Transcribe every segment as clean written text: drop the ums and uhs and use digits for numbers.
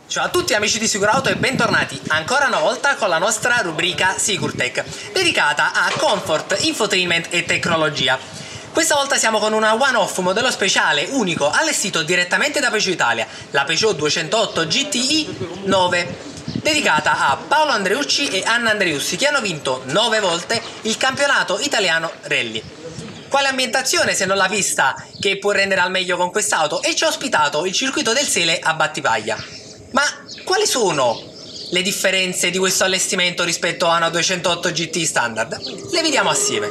Ciao a tutti amici di Sicurauto e bentornati ancora una volta con la nostra rubrica SicurTech, dedicata a comfort, infotainment e tecnologia. Questa volta siamo con una one-off modello speciale unico allestito direttamente da Peugeot Italia, la Peugeot 208 GTI 9, dedicata a Paolo Andreucci e Anna Andreussi, che hanno vinto 9 volte il campionato italiano rally. Quale ambientazione se non la pista che può rendere al meglio con quest'auto, e ci ha ospitato il circuito del Sele a Battipaglia. Ma quali sono le differenze di questo allestimento rispetto a una 208 GT standard? Le vediamo assieme.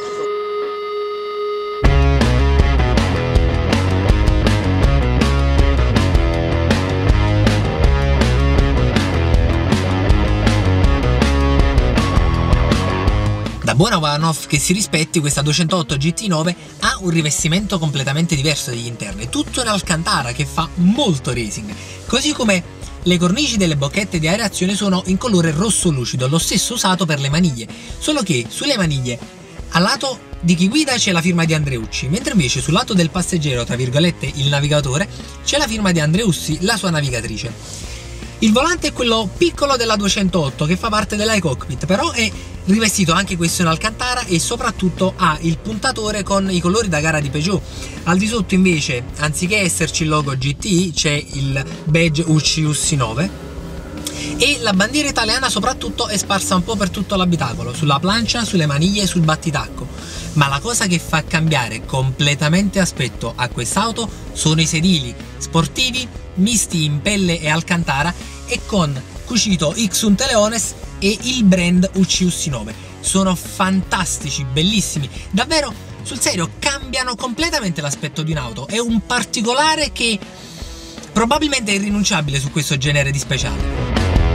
Da buona one-off che si rispetti, questa 208 GT9 ha un rivestimento completamente diverso degli interni, tutto in alcantara che fa molto racing, così come le cornici delle bocchette di aerazione sono in colore rosso lucido, lo stesso usato per le maniglie, solo che sulle maniglie al lato di chi guida c'è la firma di Andreucci, mentre invece sul lato del passeggero, tra virgolette il navigatore, c'è la firma di Andreussi, la sua navigatrice. Il volante è quello piccolo della 208 che fa parte dell'iCockpit, però è rivestito anche questo in alcantara e soprattutto ha il puntatore con i colori da gara di Peugeot. Al di sotto invece, anziché esserci il logo GTI, c'è il badge UCI 9 e la bandiera italiana soprattutto è sparsa un po' per tutto l'abitacolo, sulla plancia, sulle maniglie e sul battitacco. Ma la cosa che fa cambiare completamente aspetto a quest'auto sono i sedili sportivi misti in pelle e alcantara e con cucito Ixunte Leones e il brand UCI 9. Sono fantastici, bellissimi, davvero sul serio cambiano completamente l'aspetto di un'auto. È un particolare che probabilmente è irrinunciabile su questo genere di speciale.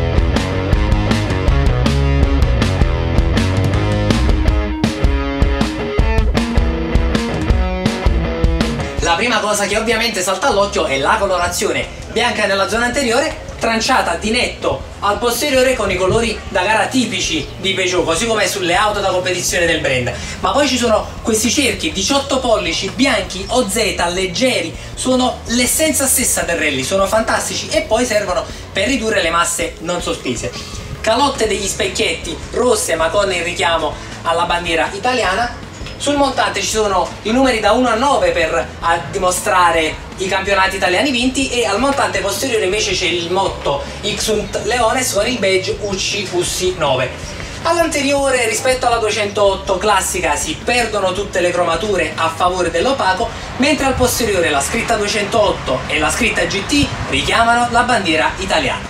La prima cosa che ovviamente salta all'occhio è la colorazione bianca nella zona anteriore, tranciata di netto al posteriore con i colori da gara tipici di Peugeot, così come sulle auto da competizione del brand. Ma poi ci sono questi cerchi 18 pollici bianchi OZ leggeri, sono l'essenza stessa del rally, sono fantastici e poi servono per ridurre le masse non sospese. Calotte degli specchietti rosse ma con il richiamo alla bandiera italiana. Sul montante ci sono i numeri da 1 a 9 per dimostrare i campionati italiani vinti, e al montante posteriore invece c'è il motto Ixunt Leones con il badge UCI 9. All'anteriore, rispetto alla 208 classica, si perdono tutte le cromature a favore dell'opaco, mentre al posteriore la scritta 208 e la scritta GT richiamano la bandiera italiana.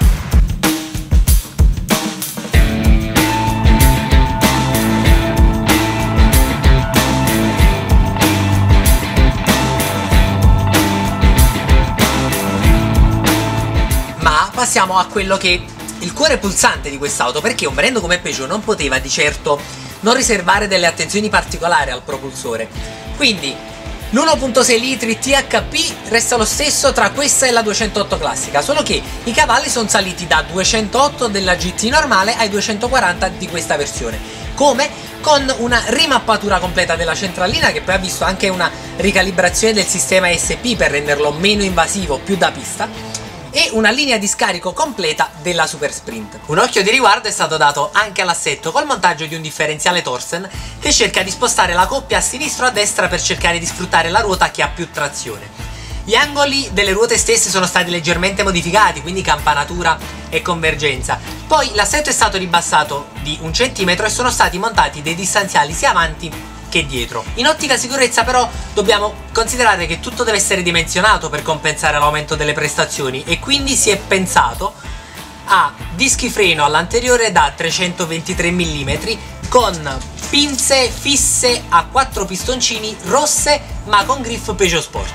Passiamo a quello che è il cuore pulsante di quest'auto, perché un brand come Peugeot non poteva di certo non riservare delle attenzioni particolari al propulsore. Quindi l'1.6 litri THP resta lo stesso tra questa e la 208 classica, solo che i cavalli sono saliti da 208 della GT normale ai 240 di questa versione, come con una rimappatura completa della centralina, che poi ha visto anche una ricalibrazione del sistema ESP per renderlo meno invasivo, più da pista, e una linea di scarico completa della Super Sprint. Un occhio di riguardo è stato dato anche all'assetto col montaggio di un differenziale Torsen che cerca di spostare la coppia a sinistra o a destra per cercare di sfruttare la ruota che ha più trazione. Gli angoli delle ruote stesse sono stati leggermente modificati, quindi campanatura e convergenza. Poi l'assetto è stato ribassato di 1 centimetro e sono stati montati dei distanziali sia avanti che dietro. In ottica sicurezza però dobbiamo considerare che tutto deve essere dimensionato per compensare l'aumento delle prestazioni, e quindi si è pensato a dischi freno all'anteriore da 323 mm con pinze fisse a 4 pistoncini rosse ma con griffe Peugeot Sport.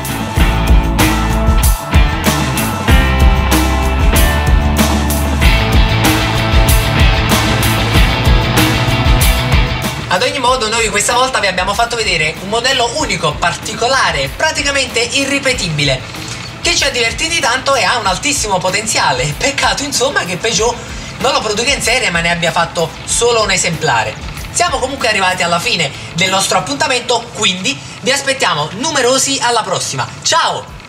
Ad ogni modo, noi questa volta vi abbiamo fatto vedere un modello unico, particolare, praticamente irripetibile, che ci ha divertiti tanto e ha un altissimo potenziale. Peccato insomma che Peugeot non lo produca in serie ma ne abbia fatto solo un esemplare. Siamo comunque arrivati alla fine del nostro appuntamento, quindi vi aspettiamo numerosi alla prossima. Ciao!